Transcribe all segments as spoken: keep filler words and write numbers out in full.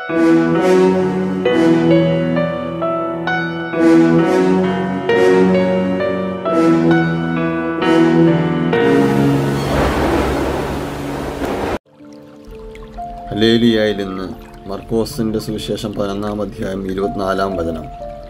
ഹല്ലേലൂയയിൽ നിന്ന് മർക്കോസിൻ്റെ സുവിശേഷം പതിനൊന്നാം അധ്യായം ഇരുപത്തിനാലാം വചനം.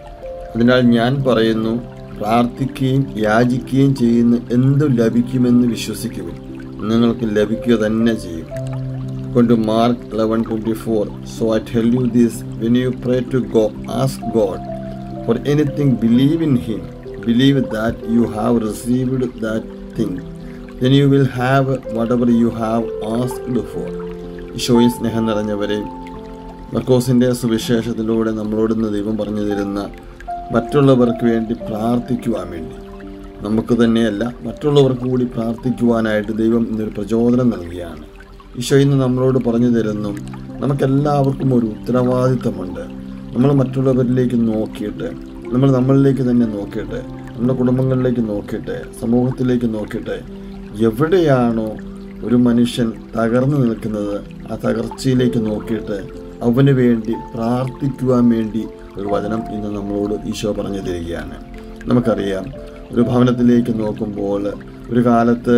അതിനാൽ ഞാൻ പറയുന്നു, പ്രാർത്ഥിക്കുകയും യാചിക്കുകയും ചെയ്യുന്ന എന്തു ലഭിക്കുമെന്ന് വിശ്വസിക്കുവിൻ, നിങ്ങൾക്ക് ലഭിക്കുക തന്നെ ചെയ്യും. കൊണ്ട് mark eleven twenty-four. So I tell you this, when you pray to God, ask God for anything, believe in Him, believe that you have received that thing, then you will have whatever you have asked for. ഈശോയിൽ സ്നേഹം നിറഞ്ഞവരെ, മർക്കോസിൻ്റെ സുവിശേഷത്തിലൂടെ നമ്മളോട് ഇന്ന് ദൈവം പറഞ്ഞു തരുന്ന മറ്റുള്ളവർക്ക് വേണ്ടി പ്രാർത്ഥിക്കുവാൻ വേണ്ടി, നമുക്ക് തന്നെയല്ല മറ്റുള്ളവർക്ക് കൂടി പ്രാർത്ഥിക്കുവാനായിട്ട് ദൈവം ഇന്നൊരു പ്രചോദനം നൽകിയാണ്. ഈശോ ഇന്ന് നമ്മളോട് പറഞ്ഞു തരുന്നു, നമുക്കെല്ലാവർക്കും ഒരു ഉത്തരവാദിത്തമുണ്ട്. നമ്മൾ മറ്റുള്ളവരിലേക്ക് നോക്കിയിട്ട്, നമ്മൾ നമ്മളിലേക്ക് തന്നെ നോക്കിയിട്ട്, നമ്മുടെ കുടുംബങ്ങളിലേക്ക് നോക്കിയിട്ട്, സമൂഹത്തിലേക്ക് നോക്കിയിട്ട്, എവിടെയാണോ ഒരു മനുഷ്യൻ തകർന്നു നിൽക്കുന്നത്, ആ തകർച്ചയിലേക്ക് നോക്കിയിട്ട് അവന് വേണ്ടി പ്രാർത്ഥിക്കുവാൻ വേണ്ടി ഒരു വചനം ഇന്ന് നമ്മളോട് ഈശോ പറഞ്ഞു തരികയാണ്. നമുക്കറിയാം, ഒരു ഭവനത്തിലേക്ക് നോക്കുമ്പോൾ ഒരു കാലത്ത്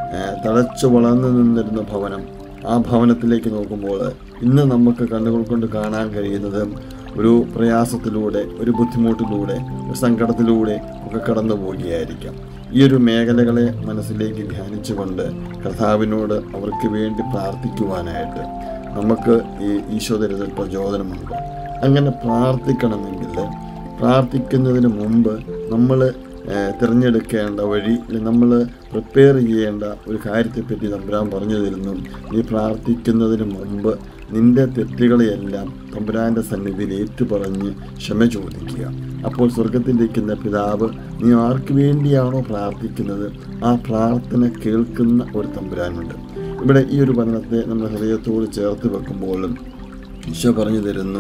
തഴച്ചു വളർന്നു നിന്നിരുന്ന ഭവനം, ആ ഭവനത്തിലേക്ക് നോക്കുമ്പോൾ ഇന്ന് നമുക്ക് കണ്ണുകൾ കൊണ്ട് കാണാൻ കഴിയുന്നത് ഒരു പ്രയാസത്തിലൂടെ, ഒരു ബുദ്ധിമുട്ടിലൂടെ, ഒരു സങ്കടത്തിലൂടെ ഒക്കെ കടന്നു പോവുകയായിരിക്കാം. ഈ ഒരു മേഖലകളെ മനസ്സിലേക്ക് ധ്യാനിച്ചുകൊണ്ട് കർത്താവിനോട് അവർക്ക് വേണ്ടി പ്രാർത്ഥിക്കുവാനായിട്ട് നമുക്ക് ഈ ഈശോ തരുന്ന പ്രചോദനമുണ്ട്. അങ്ങനെ പ്രാർത്ഥിക്കണമെങ്കിൽ പ്രാർത്ഥിക്കുന്നതിന് മുമ്പ് നമ്മൾ തിരഞ്ഞെടുക്കേണ്ട വഴി, നമ്മൾ പ്രിപ്പയർ ചെയ്യേണ്ട ഒരു കാര്യത്തെപ്പറ്റി തമ്പുരാൻ പറഞ്ഞു തരുന്നു. നീ പ്രാർത്ഥിക്കുന്നതിന് മുമ്പ് നിൻ്റെ തെറ്റുകളെയെല്ലാം തമ്പുരാൻ്റെ സന്നിധിയിൽ ഏറ്റുപറഞ്ഞ് ക്ഷമ ചോദിക്കുക. അപ്പോൾ സ്വർഗത്തിലിരിക്കുന്ന പിതാവ്, നീ ആർക്ക് വേണ്ടിയാണോ പ്രാർത്ഥിക്കുന്നത് ആ പ്രാർത്ഥന കേൾക്കുന്ന ഒരു തമ്പുരാനുണ്ട്. ഇവിടെ ഈ ഒരു വചനത്തെ നമ്മൾ ഹൃദയത്തോട് ചേർത്ത് വെക്കുമ്പോഴും ഈശോ പറഞ്ഞു തരുന്നു,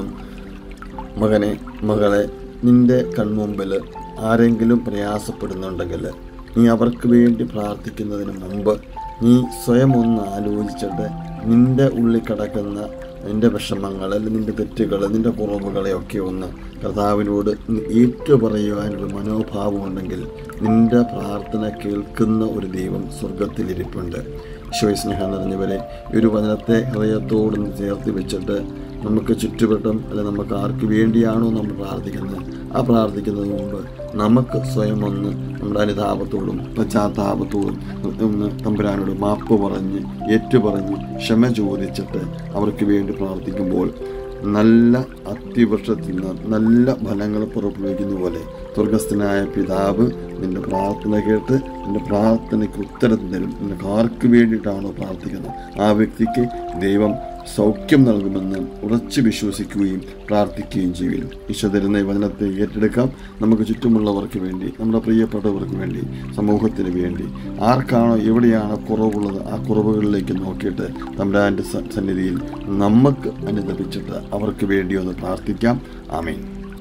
മകനെ, മകളെ, നിൻ്റെ കൺമുമ്പിൽ ആരെങ്കിലും പ്രയാസപ്പെടുന്നുണ്ടെങ്കിൽ നീ അവർക്ക് വേണ്ടി പ്രാർത്ഥിക്കുന്നതിന് മുമ്പ് നീ സ്വയം ഒന്ന് ആലോചിച്ചിട്ട് നിൻ്റെ ഉള്ളിൽ കിടക്കുന്ന നിൻ്റെ വിഷമങ്ങൾ, അല്ലെങ്കിൽ നിൻ്റെ തെറ്റുകൾ, നിൻ്റെ കുറവുകളെയൊക്കെ ഒന്ന് കർത്താവിനോട് ഏറ്റുപറയുവാനൊരു മനോഭാവം ഉണ്ടെങ്കിൽ നിൻ്റെ പ്രാർത്ഥന കേൾക്കുന്ന ഒരു ദൈവം സ്വർഗത്തിലിരിപ്പുണ്ട്. ഈശോയെ സ്നേഹം നിറഞ്ഞവരെ, ഈ ഒരു വചനത്തെ ഹൃദയത്തോട് ചേർത്ത് വെച്ചിട്ട് നമുക്ക് ചുറ്റുവട്ടം, അല്ലെ നമുക്ക് ആർക്ക് വേണ്ടിയാണോ നമ്മൾ പ്രാർത്ഥിക്കുന്നത് ആ പ്രാർത്ഥിക്കുന്നതിന് മുമ്പ് നമുക്ക് സ്വയം ഒന്ന് നമ്മുടെ അനുതാപത്തോടും പശ്ചാത്താപത്തോടും ഒന്ന് തമ്പുരാനോട് മാപ്പ് പറഞ്ഞ് ഏറ്റുപറഞ്ഞ് ക്ഷമ ചോദിച്ചിട്ട് അവർക്ക് വേണ്ടി പ്രാർത്ഥിക്കുമ്പോൾ നല്ല അത്തിവൃക്ഷത്തിൽ നിന്ന് നല്ല ഫലങ്ങൾ പുറപ്പെടുവിക്കുന്ന പോലെ സ്വർഗസ്ഥനായ പിതാവ് നിൻ്റെ പ്രാർത്ഥന കേട്ട് നിൻ്റെ പ്രാർത്ഥനയ്ക്ക് ഉത്തരം തരും. നിനക്ക് ആർക്ക് വേണ്ടിയിട്ടാണോ പ്രാർത്ഥിക്കുന്നത് ആ വ്യക്തിക്ക് ദൈവം സൗഖ്യം നൽകുമെന്ന് ഉറച്ചു വിശ്വസിക്കുകയും പ്രാർത്ഥിക്കുകയും ചെയ്യും. ഈശോ തരുന്ന ഈ വചനത്തെ ഏറ്റെടുക്കാം. നമുക്ക് ചുറ്റുമുള്ളവർക്ക് വേണ്ടി, നമ്മുടെ പ്രിയപ്പെട്ടവർക്ക് വേണ്ടി, സമൂഹത്തിന് വേണ്ടി, ആർക്കാണോ എവിടെയാണോ കുറവുള്ളത് ആ കുറവുകളിലേക്ക് നോക്കിയിട്ട് തമ്പുരാൻ്റെ സന്നിധിയിൽ നമുക്ക് അനുദപിച്ചിട്ട് അവർക്ക് വേണ്ടി ഒന്ന് പ്രാർത്ഥിക്കാം. ആമേൻ.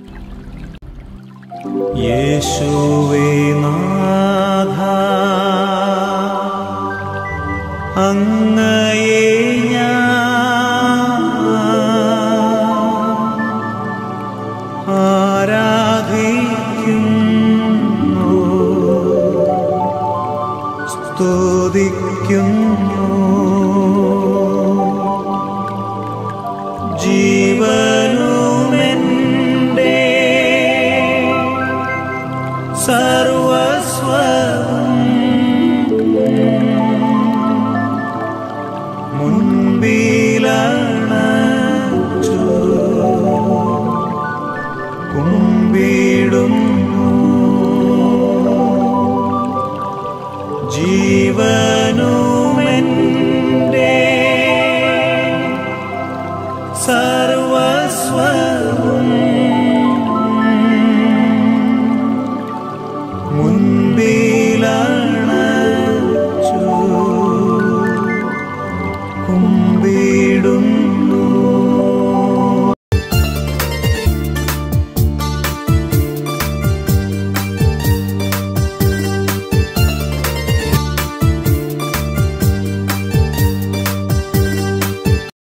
യേശുവേ നാഥ, അങ്ങയെ ഞാൻ ആരാധിക്കുന്നു, സ്തുതിക്കുന്നു. ജീ